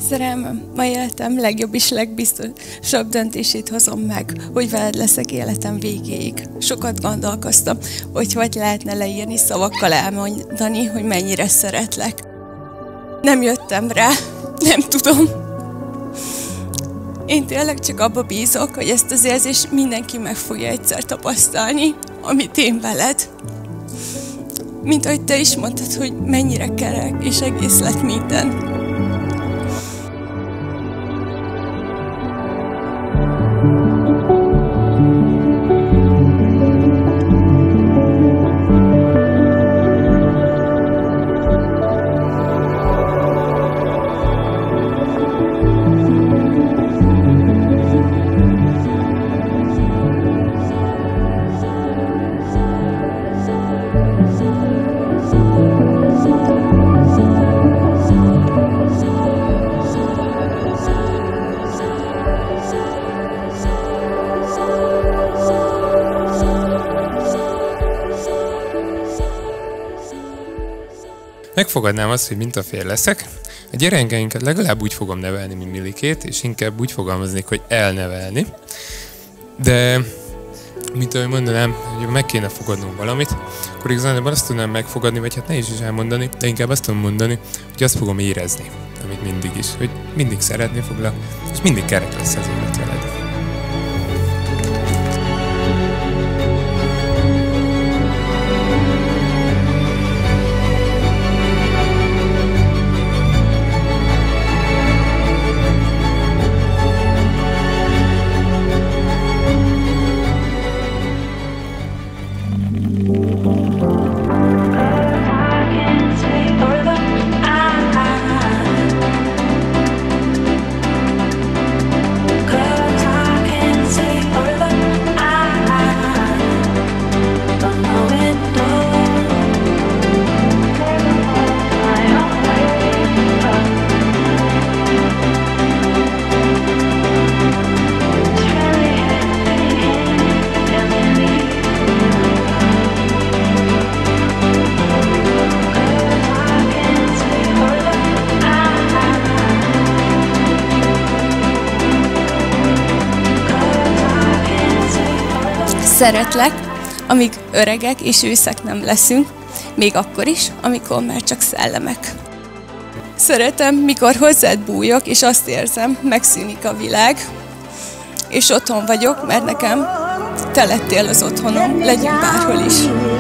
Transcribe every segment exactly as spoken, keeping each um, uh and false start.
Szerelmem, ma életem legjobb és legbiztosabb döntését hozom meg, hogy veled leszek életem végéig. Sokat gondolkoztam, hogy hogy lehetne leírni, szavakkal elmondani, hogy mennyire szeretlek. Nem jöttem rá, nem tudom. Én tényleg csak abba bízok, hogy ezt az érzést mindenki meg fogja egyszer tapasztalni, amit én veled. Mint ahogy te is mondtad, hogy mennyire kerek és egész lett minden. Megfogadnám azt, hogy mintafér leszek. A gyerekeinket legalább úgy fogom nevelni, mint Milikét, és inkább úgy fogalmaznék, hogy elnevelni. De, mint ahogy mondanám, hogy meg kéne fogadnunk valamit, akkor igazából azt tudnám megfogadni, vagy hát ne is is elmondani, de inkább azt tudom mondani, hogy azt fogom érezni, amit mindig is, hogy mindig szeretni foglak, és mindig kerek lesz az élet veled. Szeretlek, amíg öregek és őszek nem leszünk, még akkor is, amikor már csak szellemek. Szeretem, mikor hozzád bújok, és azt érzem, megszűnik a világ, és otthon vagyok, mert nekem te lettél az otthonom, legyünk bárhol is.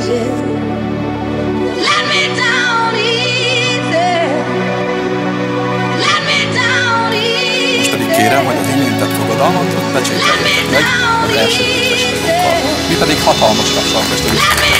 Most pedig kérem, hogy az iméntett fogadalmat pecsételjétek meg az első könyvesírókkal. Mi pedig hatalmas tapsal köszönjük.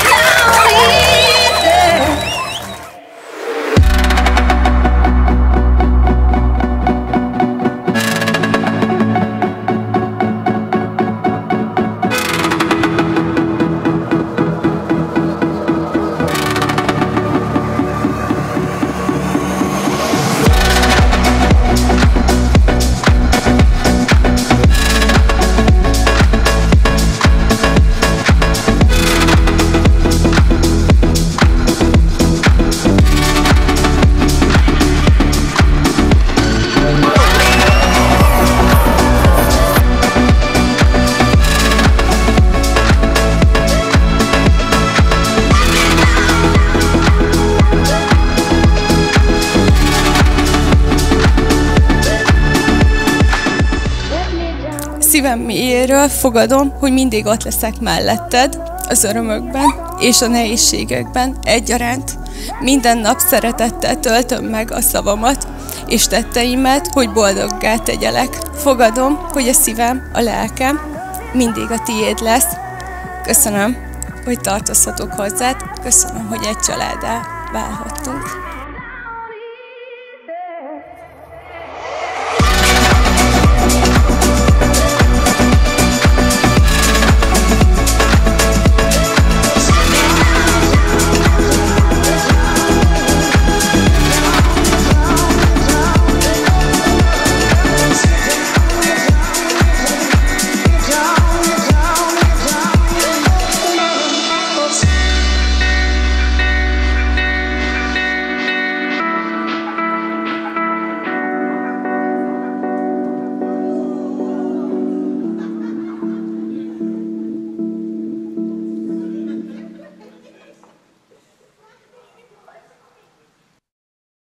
Szívem mélyéről fogadom, hogy mindig ott leszek melletted, az örömökben és a nehézségekben egyaránt. Minden nap szeretettel töltöm meg a szavamat és tetteimet, hogy boldoggá tegyelek. Fogadom, hogy a szívem, a lelkem mindig a tiéd lesz. Köszönöm, hogy tartozhatok hozzád, köszönöm, hogy egy családdá válhattunk.